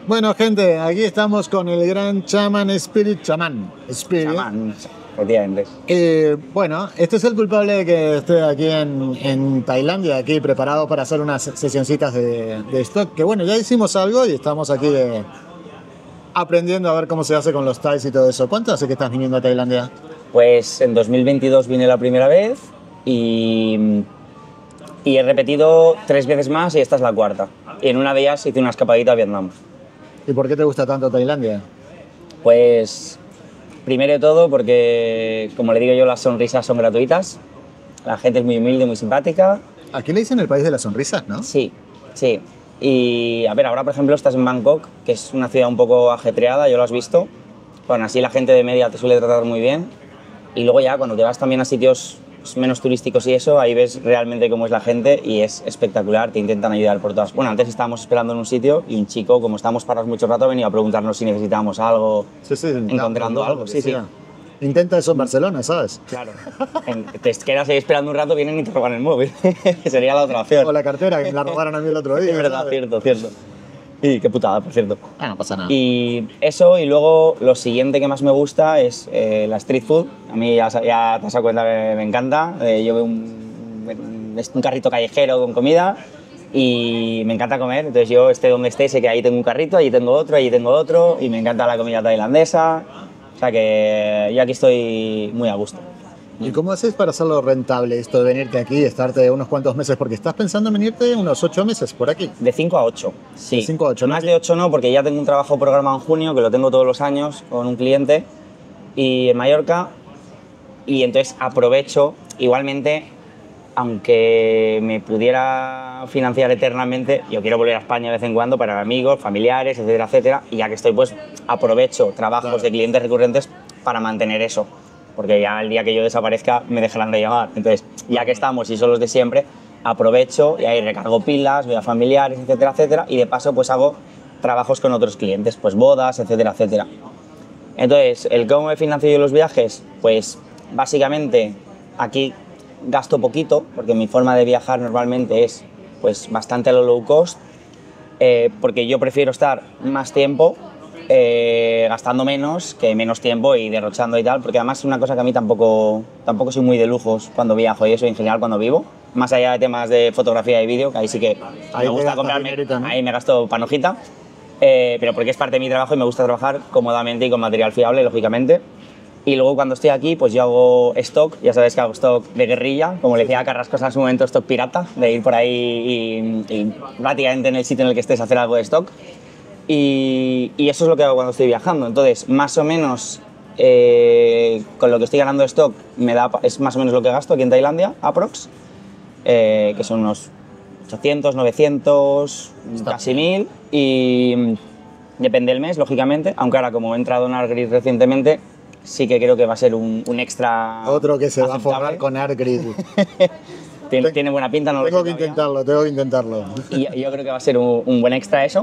Bueno, gente, aquí estamos con el gran Chaman Spirit. Chamán, efectivamente. Bueno, este es el culpable de que esté aquí en Tailandia, aquí preparado para hacer unas sesioncitas de stock. Que bueno, ya hicimos algo y estamos aquí aprendiendo a ver cómo se hace con los Thais y todo eso. ¿Cuánto hace que estás viniendo a Tailandia? Pues en 2022 vine la primera vez y he repetido 3 veces más y esta es la cuarta. Y en una de ellas hice una escapadita a Vietnam. ¿Y por qué te gusta tanto Tailandia? Pues primero de todo porque, como le digo yo, las sonrisas son gratuitas, la gente es muy humilde, muy simpática. Aquí le dicen el país de las sonrisas, ¿no? Sí, sí. Y a ver, ahora por ejemplo estás en Bangkok, que es una ciudad un poco ajetreada, yo lo has visto. Bueno, así la gente de media te suele tratar muy bien. Y luego ya cuando te vas también a sitios menos turísticos y eso, ahí ves realmente cómo es la gente y es espectacular, te intentan ayudar por todas. Bueno, antes estábamos esperando en un sitio y un chico, como estábamos parados mucho rato, venía a preguntarnos si necesitábamos algo, encontrando algo. Sí. Intenta eso en Barcelona, ¿sabes? Claro. Te quedas ahí esperando un rato, vienen y te roban el móvil. Sería la otra opción. O la cartera, que me la robaron a mí el otro día. Es verdad, ¿sabes? cierto. Y qué putada, por cierto. No pasa nada. Y eso, y luego lo siguiente que más me gusta es la street food. A mí ya te has dado cuenta que me encanta. Yo veo un carrito callejero con comida y me encanta comer. Entonces yo esté donde esté, sé que ahí tengo un carrito, allí tengo otro y me encanta la comida tailandesa. O sea que yo aquí estoy muy a gusto. ¿Y cómo haces para hacerlo rentable esto de venirte aquí y estarte unos cuantos meses? Porque estás pensando en venirte unos 8 meses por aquí. De 5 a 8, sí. De 5 a 8, ¿no? Más de 8 no, porque ya tengo un trabajo programado en junio, que lo tengo todos los años con un cliente, y en Mallorca, y entonces aprovecho, igualmente, aunque me pudiera financiar eternamente, yo quiero volver a España de vez en cuando para amigos, familiares, etcétera, etcétera, y ya que estoy, pues aprovecho trabajos de clientes recurrentes para mantener eso. Porque ya el día que yo desaparezca me dejarán de llamar. Entonces, ya que estamos y son los de siempre, aprovecho y ahí recargo pilas, voy a familiares, etcétera, etcétera, y de paso pues hago trabajos con otros clientes, pues bodas, etcétera, etcétera. Entonces, ¿el cómo me financio yo los viajes? Pues básicamente aquí gasto poquito, porque mi forma de viajar normalmente es pues bastante a lo low cost, porque yo prefiero estar más tiempo gastando menos que menos tiempo y derrochando y tal, porque además es una cosa que a mí tampoco soy muy de lujos cuando viajo y eso, y en general cuando vivo, más allá de temas de fotografía y vídeo, que ahí sí que ahí me gusta comprarme, dinerito, ¿no? ahí me gasto panojita, pero porque es parte de mi trabajo y me gusta trabajar cómodamente y con material fiable, lógicamente. Y luego cuando estoy aquí, pues yo hago stock, ya sabes que hago stock de guerrilla, como le decía a Carrascosa en su momento, stock pirata, de ir por ahí y prácticamente en el sitio en el que estés hacer algo de stock. Y eso es lo que hago cuando estoy viajando. Entonces, más o menos, con lo que estoy ganando de stock, es más o menos lo que gasto aquí en Tailandia, aprox, que son unos 800, 900, casi 1000, y depende del mes, lógicamente, aunque ahora como he entrado en ArtGrid recientemente, sí que creo que va a ser un extra. Otro que se va a aceptable. forrar con ArtGrid. Tiene buena pinta, no lo sé Tengo que todavía. intentarlo. Y yo creo que va a ser un buen extra eso.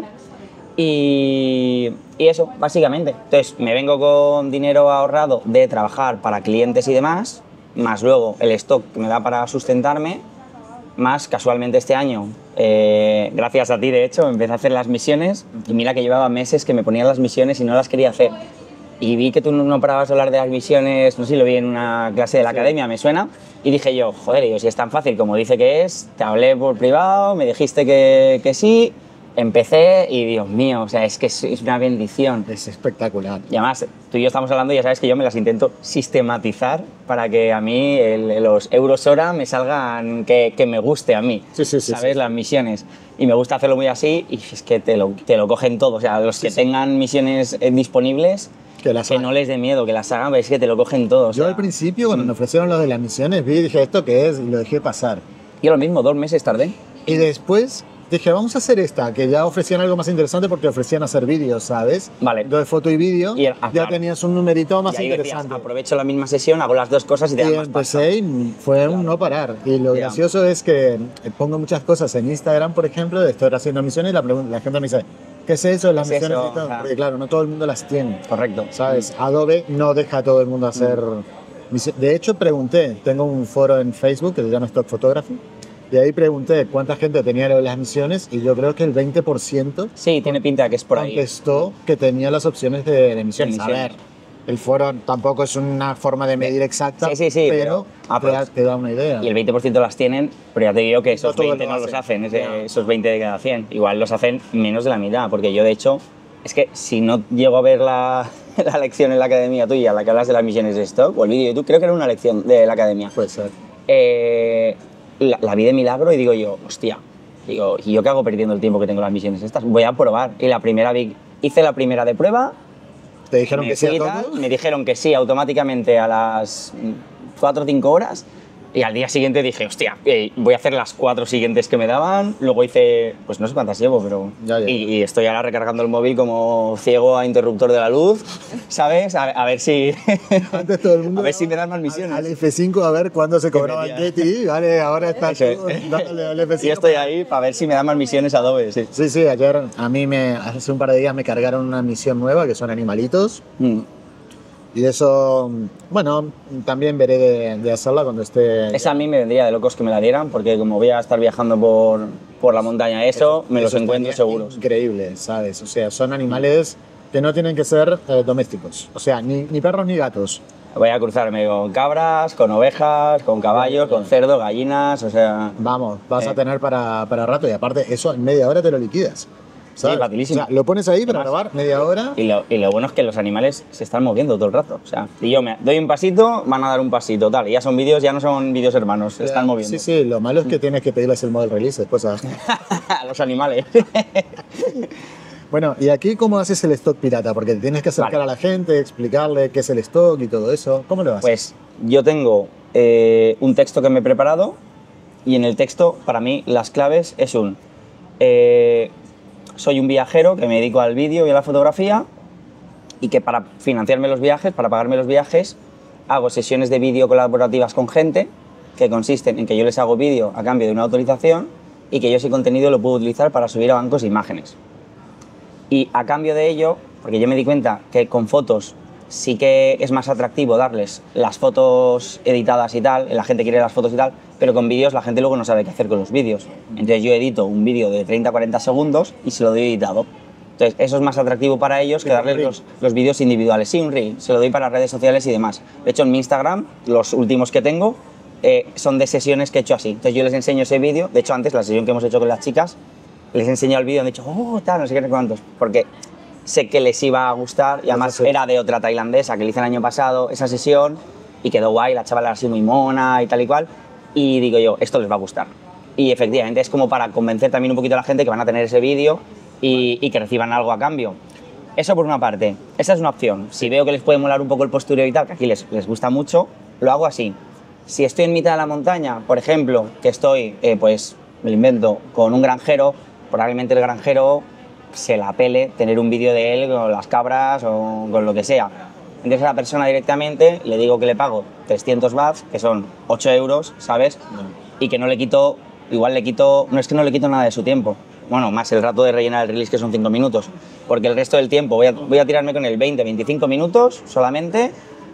Y eso, básicamente. Entonces, me vengo con dinero ahorrado de trabajar para clientes y demás, más luego el stock que me da para sustentarme, más casualmente este año, gracias a ti de hecho, empecé a hacer las misiones y mira que llevaba meses que me ponían las misiones y no las quería hacer. Y vi que tú no parabas de hablar de las misiones, no sé si lo vi en una clase de la academia, me suena, y dije yo, joder, si es tan fácil como dice que es, te hablé por privado, me dijiste que sí. Empecé y Dios mío, o sea, es que es una bendición. Es espectacular. Y además, tú y yo estamos hablando y ya sabes que yo me las intento sistematizar para que a mí los euros hora me salgan que me guste a mí, ¿sabes? Las misiones. Y me gusta hacerlo muy así y es que te lo cogen todo. O sea, los que tengan misiones disponibles, que no les dé miedo, que las hagan, es que te lo cogen todo. Yo al principio, cuando me ofrecieron lo de las misiones, vi y dije, ¿esto qué es? Y lo dejé pasar. Yo lo mismo, 2 meses tardé. Y después dije, vamos a hacer esta, que ya ofrecían algo más interesante porque ofrecían hacer vídeos, ¿sabes? Vale. Entonces, foto y vídeo, ya claro, tenías un numerito más y ahí interesante. Decías, aprovecho la misma sesión, hago las 2 cosas y te dan más pasta. Empecé y fue un no parar. Y lo gracioso es que pongo muchas cosas en Instagram, por ejemplo, de estar haciendo misiones y la gente me dice, ¿qué es eso? Las misiones y todo. Porque claro, no todo el mundo las tiene. Correcto. ¿Sabes? Adobe no deja a todo el mundo hacer... De hecho, pregunté, tengo un foro en Facebook que se llama Stock Photography, Y ahí pregunté cuánta gente tenía las misiones y yo creo que el 20% Sí, tiene pinta que es por ahí. contestó que tenía las opciones de misiones. De A misiones. ver, el foro tampoco es una forma de medir exacta, Sí, pero te da una idea. Y el 20% las tienen, pero ya te digo que esos No todos 20 lo no los hacen. hacen, Ya. esos 20 de cada 100. Igual los hacen menos de la mitad, porque yo de hecho, es que si no llego a ver la, la lección en la academia tuya, la que hablas de las misiones de stock, o el vídeo de YouTube, creo que era una lección de la academia. Puede ser. La vi de milagro y digo yo, hostia, digo, ¿y yo qué hago perdiendo el tiempo que tengo en las misiones estas? Voy a probar. Y la primera hice la primera de prueba. ¿Te dijeron que sí a fui y tal, todo? me dijeron que sí automáticamente a las 4 o 5 horas y al día siguiente dije, hostia, voy a hacer las 4 siguientes que me daban. Luego hice, pues no sé cuántas llevo, pero... Ya. Y estoy ahora recargando el móvil como ciego a interruptor de la luz, ¿sabes? A ver si... Antes todo el mundo a ver si me dan más misiones. al F5 a ver cuándo se cobraba el metía. Getty, vale, ahora está Eso es. todo dándole al F5. Y estoy ahí para ver si me dan más misiones Adobe, sí. Sí, ayer a mí hace un par de días me cargaron una misión nueva que son animalitos. Mm. Y eso, bueno, también veré de hacerla cuando esté... Esa a mí me vendría de locos que me la dieran, porque como voy a estar viajando por la montaña, me los Eso encuentro estaría seguros. Increíble, ¿sabes? O sea, son animales que no tienen que ser domésticos. O sea, ni perros ni gatos. Voy a cruzarme con cabras, con ovejas, con caballos, con cerdos, gallinas, o sea... Vamos, vas a tener para rato. Y aparte, eso en media hora te lo liquidas. ¿Sabes? Sí, facilísimo. O sea, lo pones ahí para grabar media hora. Y lo bueno es que los animales se están moviendo todo el rato. O sea, si yo me doy un pasito, van a dar un pasito, tal. Y ya son vídeos, ya no son vídeos hermanos, se están moviendo. Sí, lo malo es que tienes que pedirles el model release después. A los animales. Bueno, ¿y aquí cómo haces el stock pirata? Porque te tienes que acercar a la gente, explicarle qué es el stock y todo eso. ¿Cómo lo haces? Pues yo tengo un texto que me he preparado y en el texto, para mí, las claves es soy un viajero que me dedico al vídeo y a la fotografía y que para financiarme los viajes, para pagarme los viajes, hago sesiones de vídeo colaborativas con gente que consisten en que yo les hago vídeo a cambio de una autorización y que yo ese contenido lo puedo utilizar para subir a bancos imágenes. Y a cambio de ello, porque yo me di cuenta que con fotos sí que es más atractivo darles las fotos editadas y tal, la gente quiere las fotos y tal, pero con vídeos la gente luego no sabe qué hacer con los vídeos. Entonces yo edito un vídeo de 30-40 segundos y se lo doy editado. Entonces eso es más atractivo para ellos que darles los vídeos individuales. Sí, un reel, se lo doy para redes sociales y demás. De hecho en mi Instagram, los últimos que tengo, son de sesiones que he hecho así. Entonces yo les enseño ese vídeo, de hecho antes la sesión que hemos hecho con las chicas, les he enseñado el vídeo y han dicho, oh, tal, no sé qué, no sé cuántos, porque sé que les iba a gustar y además era de otra tailandesa que le hice el año pasado esa sesión y quedó guay, la chavala era así muy mona y tal y cual, y digo yo, esto les va a gustar. Y efectivamente es como para convencer también un poquito a la gente que van a tener ese vídeo y que reciban algo a cambio. Eso por una parte, esa es una opción. Si veo que les puede molar un poco el postureo y tal, que aquí les gusta mucho, lo hago así. Si estoy en mitad de la montaña, por ejemplo, que estoy, pues me lo invento, con un granjero, probablemente el granjero se la pele tener un vídeo de él con las cabras o con lo que sea. Entonces a la persona directamente le digo que le pago 300 bahts, que son 8 euros, ¿sabes? Y que no le quito, igual le quito, no es que no le quito nada de su tiempo, bueno, más el rato de rellenar el release que son 5 minutos, porque el resto del tiempo voy a tirarme con él 20-25 minutos solamente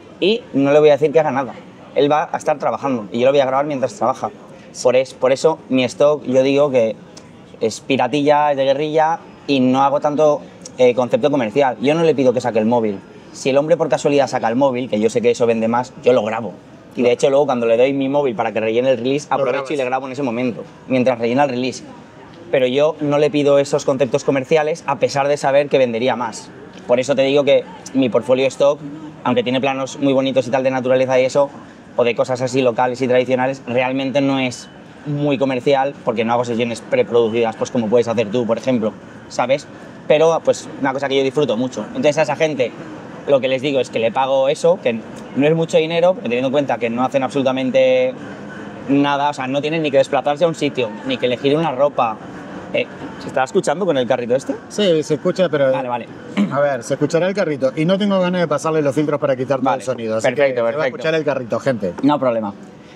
y no le voy a decir que haga nada. Él va a estar trabajando y yo lo voy a grabar mientras trabaja. Por eso mi stock, yo digo que es piratilla, es de guerrilla y no hago tanto concepto comercial. Yo no le pido que saque el móvil. Si el hombre por casualidad saca el móvil, que yo sé que eso vende más, yo lo grabo. Y de hecho luego cuando le doy mi móvil para que rellene el release, aprovecho y le grabo en ese momento, mientras rellena el release. Pero yo no le pido esos conceptos comerciales a pesar de saber que vendería más. Por eso te digo que mi portfolio stock, aunque tiene planos muy bonitos y tal de naturaleza y eso, o de cosas así locales y tradicionales, realmente no es muy comercial porque no hago sesiones preproducidas, pues como puedes hacer tú, por ejemplo, ¿sabes? Pero pues una cosa que yo disfruto mucho. Entonces a esa gente lo que les digo es que le pago eso, que no es mucho dinero, pero teniendo en cuenta que no hacen absolutamente nada, o sea, no tienen ni que desplazarse a un sitio, ni que elegir una ropa. ¿Se está escuchando con el carrito este? Sí, se escucha, pero... Vale. A ver, se escuchará el carrito. Y no tengo ganas de pasarle los filtros para quitar todo el sonido. Así Perfecto, que se va a perfecto. escuchar el carrito, gente. No problema.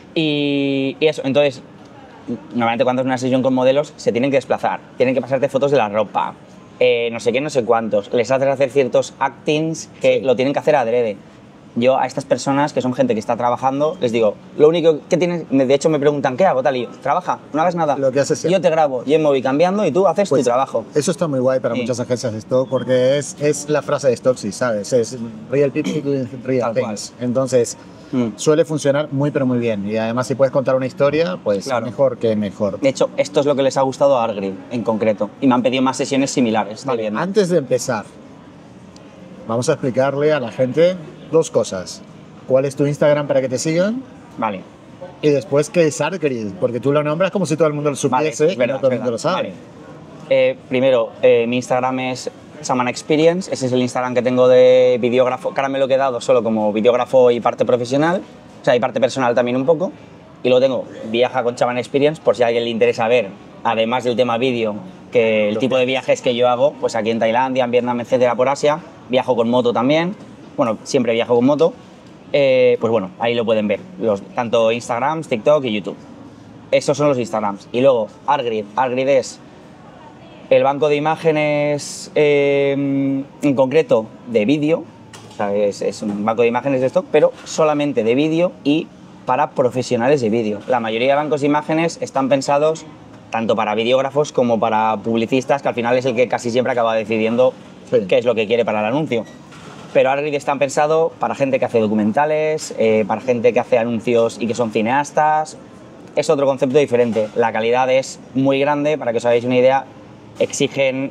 Y eso, entonces, normalmente cuando es una sesión con modelos, se tienen que desplazar, tienen que pasarte fotos de la ropa, no sé qué, no sé cuántos. Les haces hacer ciertos actings que lo tienen que hacer adrede. yo a estas personas que son gente que está trabajando, les digo, lo único que tienes, de hecho me preguntan, ¿qué hago tal? Y yo, trabaja, no hagas nada. Lo que haces siempre. Yo te grabo, yo me voy cambiando y tú haces tu trabajo. Eso está muy guay para Sí. muchas agencias de stock porque es la frase de Stocksy, ¿sabes? Es real people doing real Tal cual. things. Entonces, suele funcionar muy pero muy bien. Y además si puedes contar una historia, pues Claro. mejor que mejor. De hecho, esto es lo que les ha gustado a Argrid en concreto. Y me han pedido más sesiones similares. estoy Vale, viendo. antes de empezar, vamos a explicarle a la gente dos cosas. ¿Cuál es tu Instagram para que te sigan? Vale. Y después, ¿qué es Argrid? Porque tú lo nombras como si todo el mundo lo Vale, supiese es verdad, y no todo el es mundo lo verdad. sabe. Vale. Primero, mi Instagram es Samana Experience. Ese es el Instagram que tengo de videógrafo. Que ahora me lo he quedado solo como videógrafo y parte profesional. O sea, y parte personal también un poco. Y luego tengo Viaja con Samana Experience, por si a alguien le interesa ver, además del tema vídeo, que el tipo de viajes que yo hago, pues aquí en Tailandia, en Vietnam, etcétera, por Asia. Viajo con moto también. Bueno, siempre viajo con moto. Pues bueno, ahí lo pueden ver, tanto Instagram, TikTok y YouTube. Esos son los Instagrams. Y luego, Argrid. Argrid es el banco de imágenes, en concreto, de vídeo. O sea, es un banco de imágenes de stock, pero solamente de vídeo y para profesionales de vídeo. La mayoría de bancos de imágenes están pensados tanto para videógrafos como para publicistas, que al final es el que casi siempre acaba decidiendo Sí. qué es lo que quiere para el anuncio. Pero Argrid está pensado para gente que hace documentales, para gente que hace anuncios y que son cineastas. Es otro concepto diferente. La calidad es muy grande, para que os hagáis una idea. Exigen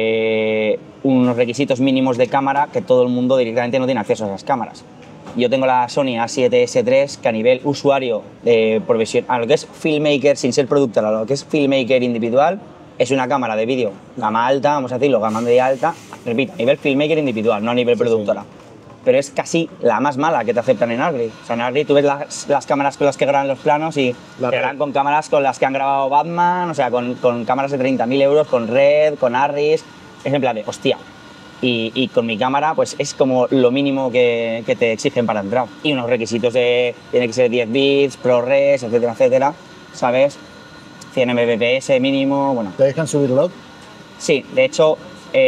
unos requisitos mínimos de cámara que todo el mundo directamente no tiene acceso a esas cámaras. Yo tengo la Sony A7S III, que a nivel usuario, a lo que es filmmaker, sin ser productor, a lo que es filmmaker individual, es una cámara de vídeo gama alta, vamos a decirlo, gama media alta, repito, a nivel filmmaker individual, no a nivel productora. Pero es casi la más mala que te aceptan en Argrid. O sea, en Argrid tú ves las cámaras con las que graban los planos y La te Red. graban con cámaras con las que han grabado Batman, o sea, con cámaras de 30.000 euros, con Red, con Arris. Es en plan de, hostia. Y con mi cámara, pues es como lo mínimo que te exigen para entrar. Y unos requisitos de, tiene que ser 10 bits, ProRes, etcétera, etcétera, ¿sabes? 100 Mbps mínimo, bueno. ¿Te dejan subirlo? Sí, de hecho,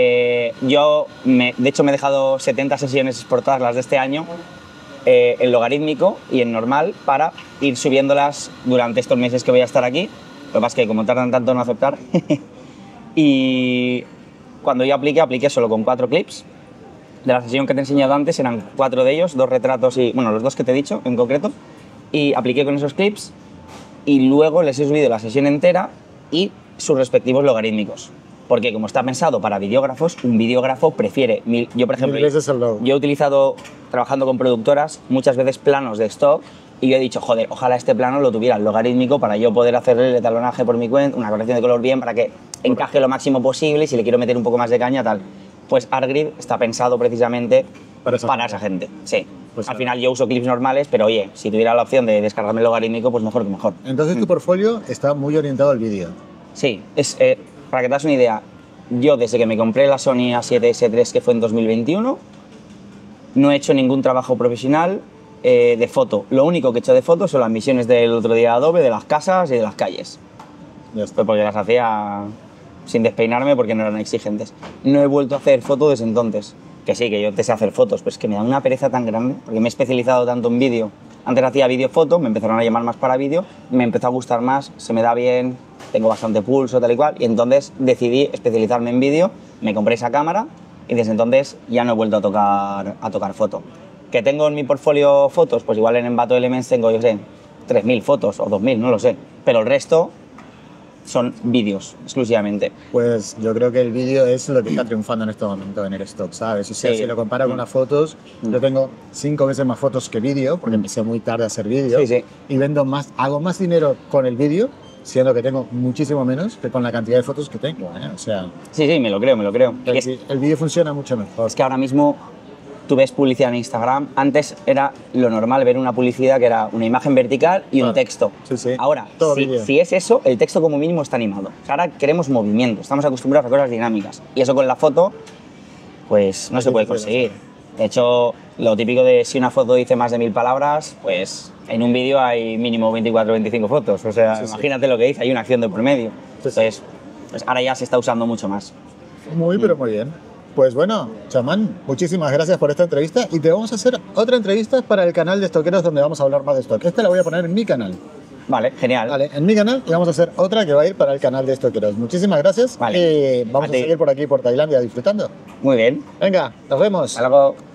yo me he dejado 70 sesiones exportadas las de este año en logarítmico y en normal para ir subiéndolas durante estos meses que voy a estar aquí. Lo que pasa es que como tardan tanto en aceptar. Y cuando yo apliqué solo con 4 clips. De la sesión que te he enseñado antes eran 4 de ellos, 2 retratos y, bueno, los 2 que te he dicho en concreto. Y apliqué con esos clips y luego les he subido la sesión entera y sus respectivos logarítmicos. Porque como está pensado para videógrafos, un videógrafo prefiere... Yo, por ejemplo, Mil veces el logo. yo he utilizado, trabajando con productoras, muchas veces planos de stock y yo he dicho, joder, ojalá este plano lo tuviera el logarítmico para yo poder hacerle el etalonaje por mi cuenta, una corrección de color bien, para que encaje lo máximo posible y si le quiero meter un poco más de caña, tal. Pues Argrid está pensado precisamente Para esa esa gente. Sí. Pues Al claro. final yo uso clips normales, pero oye, si tuviera la opción de descargarme el logarítmico, pues mejor que mejor. Entonces tu portfolio está muy orientado al vídeo. Sí, para que te hagas una idea, yo desde que me compré la Sony A7S III, que fue en 2021, no he hecho ningún trabajo profesional de foto. Lo único que he hecho de foto son las misiones del otro día de Adobe, de las casas y de las calles. Ya está. Pues porque las hacía sin despeinarme porque no eran exigentes. No he vuelto a hacer foto desde entonces. Que sí, que yo te sé hacer fotos, pero es que me da una pereza tan grande, porque me he especializado tanto en vídeo. Antes hacía vídeo-foto, me empezaron a llamar más para vídeo, me empezó a gustar más, se me da bien, tengo bastante pulso, tal y cual, y entonces decidí especializarme en vídeo, me compré esa cámara y desde entonces ya no he vuelto a tocar foto. ¿Que tengo en mi portfolio fotos? Pues igual en Envato Elements tengo, yo sé, 3.000 fotos o 2.000, no lo sé, pero el resto son vídeos exclusivamente. Pues yo creo que el vídeo es lo que está triunfando en este momento en el stock, ¿sabes? O sea, Sí. si lo comparo con las fotos, yo tengo 5 veces más fotos que vídeo, porque empecé muy tarde a hacer vídeo. Sí, sí. Y hago más dinero con el vídeo, siendo que tengo muchísimo menos que con la cantidad de fotos que tengo, ¿eh? O sea, Sí, sí, me lo creo, me lo creo. Y el vídeo funciona mucho mejor. es que ahora mismo tú ves publicidad en Instagram. Antes era lo normal ver una publicidad que era una imagen vertical y un Claro. texto. Sí, sí. Ahora, Todo vídeo. si es eso, el texto como mínimo está animado. O sea, ahora queremos movimiento, estamos acostumbrados a cosas dinámicas. Y eso con la foto, pues no se puede conseguir. De hecho, lo típico de si una foto dice más de 1000 palabras, pues en un vídeo hay mínimo 24 o 25 fotos. O sea, Sí, sí. imagínate lo que dice, hay una acción de por medio. Sí, sí. Entonces, pues ahora ya se está usando mucho más. Muy, pero muy bien. Pues bueno, chamán, muchísimas gracias por esta entrevista y te vamos a hacer otra entrevista para el canal de Estoqueros donde vamos a hablar más de stock. Esta la voy a poner en mi canal. Vale, genial. Vale, en mi canal y vamos a hacer otra que va a ir para el canal de Estoqueros. Muchísimas gracias. Vale. Vamos a seguir por aquí, por Tailandia, disfrutando. Muy bien. Venga, nos vemos. Hasta luego.